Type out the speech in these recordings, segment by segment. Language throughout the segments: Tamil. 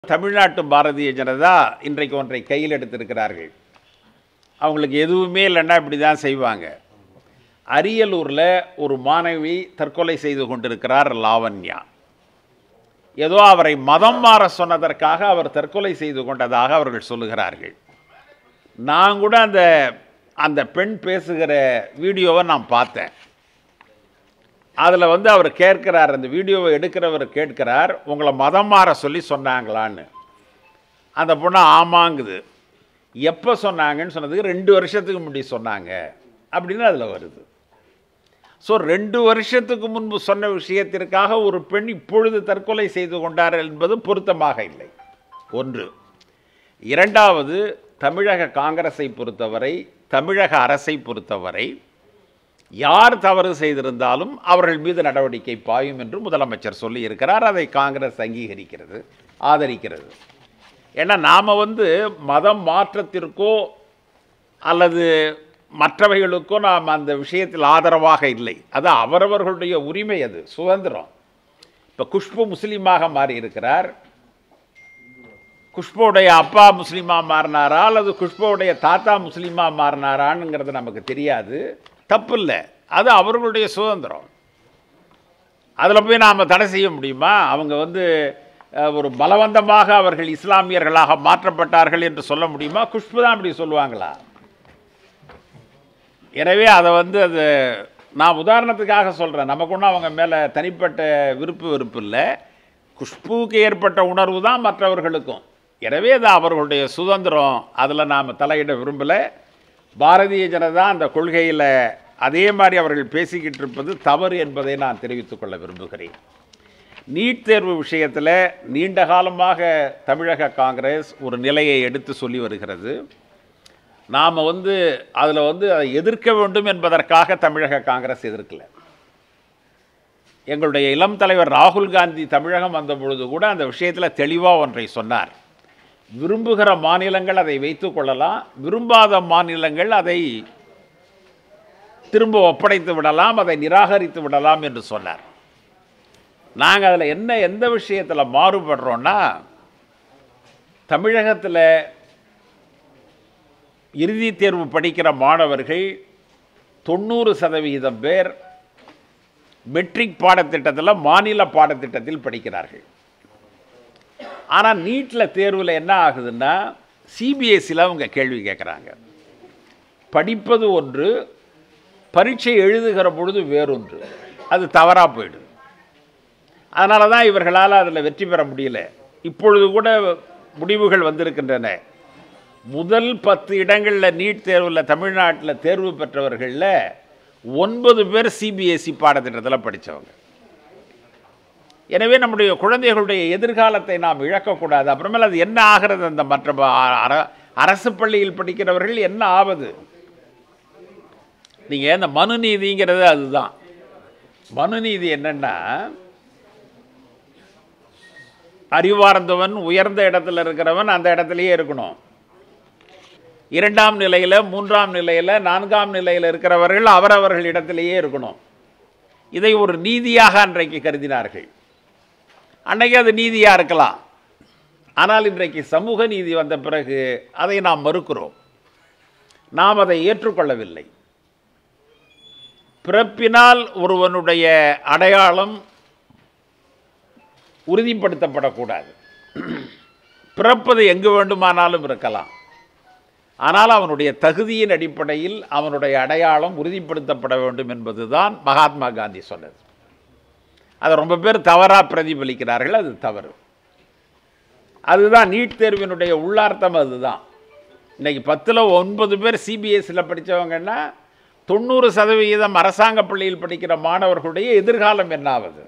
தமிழ்நாட்டு பாரதிய ஜனதா இன்றைக்கு ஒன்றை கையில் எடுத்திருக்கிறார்கள். அவங்களுக்கு எதுவுமே இல்லைன்னா இப்படி தான் செய்வாங்க. அரியலூரில் ஒரு மாணவி தற்கொலை செய்து கொண்டிருக்கிறார் லாவண்யா. ஏதோ அவரை மதம் மாற சொன்னதற்காக அவர் தற்கொலை செய்து கொண்டதாக அவர்கள் சொல்லுகிறார்கள். நான் கூட அந்த பெண் பேசுகிற வீடியோவை நான் பார்த்தேன். அதில் அவர் கேட்கிறார், அந்த வீடியோவை எடுக்கிறவர் கேட்கிறார், உங்களை மதம் மாற சொல்லி சொன்னாங்களான்னு. அந்த பொண்ணு ஆமாங்குது. எப்போ சொன்னாங்கன்னு சொன்னதுக்கு 2 வருஷத்துக்கு முன்னாடி சொன்னாங்க அப்படின்னு அதில் வருது. ஸோ 2 வருஷத்துக்கு முன்பு சொன்ன விஷயத்திற்காக ஒரு பெண் இப்பொழுது தற்கொலை செய்து கொண்டார் என்பது பொருத்தமாக இல்லை. ஒன்று. இரண்டாவது, தமிழக காங்கிரஸை பொறுத்தவரை, தமிழக அரசை பொறுத்தவரை யார் தவறு செய்திருந்தாலும் அவர்கள் மீது நடவடிக்கை பாயும் என்று முதலமைச்சர் சொல்லியிருக்கிறார். அதை காங்கிரஸ் அங்கீகரிக்கிறது, ஆதரிக்கிறது. ஏன்னா நாம் மதம் மாற்றத்திற்கோ அல்லது மற்றவைகளுக்கோ நாம் அந்த விஷயத்தில் ஆதரவாக இல்லை. அது அவரவர்களுடைய உரிமை, அது சுதந்திரம். இப்போ குஷ்பு முஸ்லீமாக மாறி இருக்கிறார். குஷ்புடைய அப்பா முஸ்லீமாக மாறினாரா அல்லது குஷ்புடைய தாத்தா முஸ்லீமாக மாறினாரான்ங்கிறது நமக்கு தெரியாது. தப்பு இல்லை, அது அவர்களுடைய சுதந்திரம். அதில் போய் நாம் தடை செய்ய முடியுமா? அவங்க ஒரு பலவந்தமாக அவர்கள் இஸ்லாமியர்களாக மாற்றப்பட்டார்கள் என்று சொல்ல முடியுமா? குஷ்பு தான் அப்படி சொல்லுவாங்களா? எனவே அதை அது நான் உதாரணத்துக்காக சொல்கிறேன். நமக்கு ஒன்றும் அவங்க மேலே தனிப்பட்ட விருப்பு இல்லை. குஷ்புவுக்கு ஏற்பட்ட உணர்வு தான் மற்றவர்களுக்கும். எனவே அது அவர்களுடைய சுதந்திரம். அதில் நாம் தலையிட விரும்பலை. பாரதிய ஜனதா அந்த கொள்கையில் அதே மாதிரி அவர்கள் பேசிக்கிட்டு இருப்பது தவறு என்பதை நான் தெரிவித்துக் கொள்ள விரும்புகிறேன். நீட் தேர்வு விஷயத்தில் நீண்ட காலமாக தமிழக காங்கிரஸ் ஒரு நிலையை எடுத்து சொல்லி வருகிறது. நாம் அதில் அதை எதிர்க்க வேண்டும் என்பதற்காக தமிழக காங்கிரஸ் எதிர்க்கலை. எங்களுடைய இளம் தலைவர் ராகுல் காந்தி தமிழகம் வந்த பொழுது கூட அந்த விஷயத்தில் தெளிவாக ஒன்றை சொன்னார். விரும்புகிற மாநிலங்கள் அதை வைத்துக் கொள்ளலாம், விரும்பாத மாநிலங்கள் அதை திரும்ப ஒப்படைத்து விடலாம், அதை நிராகரித்து விடலாம் என்று சொன்னார். நாங்கள் அதில் எந்த விஷயத்தில் மாறுபடுறோன்னா, தமிழகத்தில் இறுதித் தேர்வு படிக்கிற மாணவர்கள் 90% பேர் மெட்ரிக் பாடத்திட்டத்தில் மாநில பாடத்திட்டத்தில் படிக்கிறார்கள். ஆனால் நீட்டில் தேர்வில் என்ன ஆகுதுன்னா, சிபிஎஸ்சியில் அவங்க கேள்வி கேட்குறாங்க. படிப்பது ஒன்று, பரீட்சை எழுதுகிற பொழுது வேறொன்று. அது தவறாக போயிடுது. அதனால தான் இவர்களால் அதில் வெற்றி பெற முடியல. இப்பொழுது கூட முடிவுகள் வந்திருக்கின்றன. முதல் 10 இடங்களில் நீட் தேர்வில் தமிழ்நாட்டில் தேர்வு பெற்றவர்களில் 9 பேர் சிபிஎஸ்சி பாடத்திட்டத்தில் படித்தவங்க. எனவே நம்முடைய குழந்தைகளுடைய எதிர்காலத்தை நாம் இழக்கக்கூடாது. அப்புறமேல அது என்ன ஆகிறது? அந்த மற்ற அரசு பள்ளியில் படிக்கிறவர்கள் என்ன ஆவது? நீங்கள் இந்த மனுநீதிங்கிறது அதுதான். மனுநீதி என்னென்னா, அறிவார்ந்தவன் உயர்ந்த இடத்துல இருக்கிறவன் அந்த இடத்துலையே இருக்கணும். 2ஆம் நிலையில், 3ஆம் நிலையில், 4ஆம் நிலையில் இருக்கிறவர்கள் அவரவர்கள் இடத்திலேயே இருக்கணும். இதை ஒரு நீதியாக அன்றைக்கு கருதினார்கள். அன்றைக்கு அது நீதியாக இருக்கலாம். ஆனால் இன்றைக்கு சமூக நீதி வந்த பிறகு அதை நாம் மறுக்கிறோம். நாம் அதை ஏற்றுக்கொள்ளவில்லை. பிறப்பினால் ஒருவனுடைய அடையாளம் உறுதிப்படுத்தப்படக்கூடாது. பிறப்பது எங்கு வேண்டுமானாலும் இருக்கலாம். ஆனால் அவனுடைய தகுதியின் அடிப்படையில் அவனுடைய அடையாளம் உறுதிப்படுத்தப்பட வேண்டும் என்பதுதான் மகாத்மா காந்தி சொன்னது. அதை ரொம்ப பேர் தவறாக பிரதிபலிக்கிறார்கள். அது தவறு. அதுதான் நீட் தேர்வினுடைய உள்ளார்த்தம். அதுதான் இன்றைக்கி 10ல் 9 பேர் சிபிஎஸ்சியில் படித்தவங்கன்னா 90% அரசாங்க பள்ளியில் படிக்கிற மாணவர்களுடைய எதிர்காலம் என்னாவது?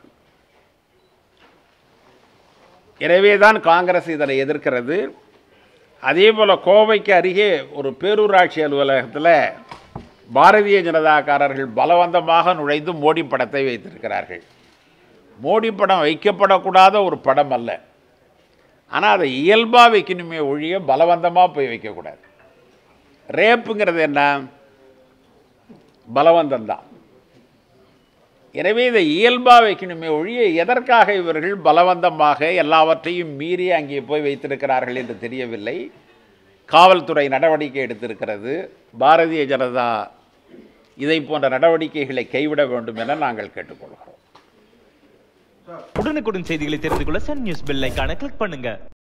எனவே தான் காங்கிரஸ் இதனை எதிர்க்கிறது. அதே போல் கோவைக்கு அருகே ஒரு பேரூராட்சி அலுவலகத்தில் பாரதிய ஜனதாக்காரர்கள் பலவந்தமாக நுழைந்து மோடி படத்தை வைத்திருக்கிறார்கள். மோடி படம் வைக்கப்படக்கூடாத ஒரு படம் அல்ல. ஆனால் அதை இயல்பாக வைக்கணுமே ஒழிய பலவந்தமாக போய் வைக்கக்கூடாது. ரேப்புங்கிறது என்ன? பலவந்தம்தான். எனவே இதை இயல்பாக வைக்கணுமே ஒழிய எதற்காக இவர்கள் பலவந்தமாக எல்லாவற்றையும் மீறி அங்கே போய் வைத்திருக்கிறார்கள் என்று தெரியவில்லை. காவல்துறை நடவடிக்கை எடுத்திருக்கிறது. பாரதிய ஜனதா இதை போன்ற நடவடிக்கைகளை கைவிட வேண்டும் என நாங்கள் கேட்டுக்கொள்கிறோம். உடனுக்குடன் செய்திகளை தெரிந்து கொள்ள சன் நியூஸ் பெல் ஐகானை கிளிக் பண்ணுங்க.